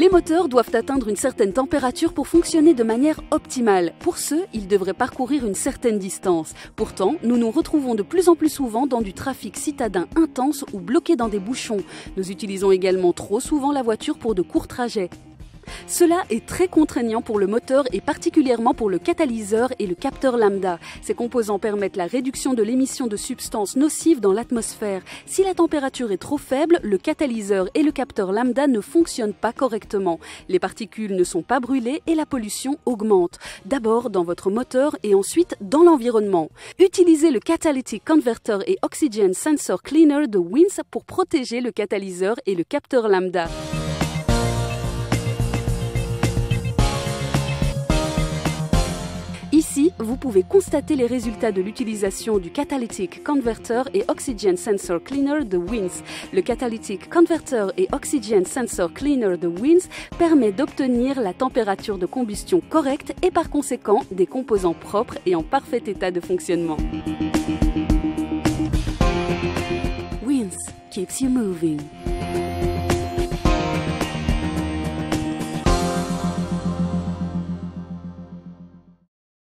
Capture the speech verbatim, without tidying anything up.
Les moteurs doivent atteindre une certaine température pour fonctionner de manière optimale. Pour ce, ils devraient parcourir une certaine distance. Pourtant, nous nous retrouvons de plus en plus souvent dans du trafic citadin intense ou bloqués dans des bouchons. Nous utilisons également trop souvent la voiture pour de courts trajets. Cela est très contraignant pour le moteur et particulièrement pour le catalyseur et le capteur lambda. Ces composants permettent la réduction de l'émission de substances nocives dans l'atmosphère. Si la température est trop faible, le catalyseur et le capteur lambda ne fonctionnent pas correctement. Les particules ne sont pas brûlées et la pollution augmente. D'abord dans votre moteur et ensuite dans l'environnement. Utilisez le Catalytic Converter et Oxygen Sensor Cleaner de Winds pour protéger le catalyseur et le capteur lambda. Ici, vous pouvez constater les résultats de l'utilisation du Catalytic Converter et Oxygen Sensor Cleaner de Winds. Le Catalytic Converter et Oxygen Sensor Cleaner de Winds permet d'obtenir la température de combustion correcte et par conséquent des composants propres et en parfait état de fonctionnement. Winds keeps you moving.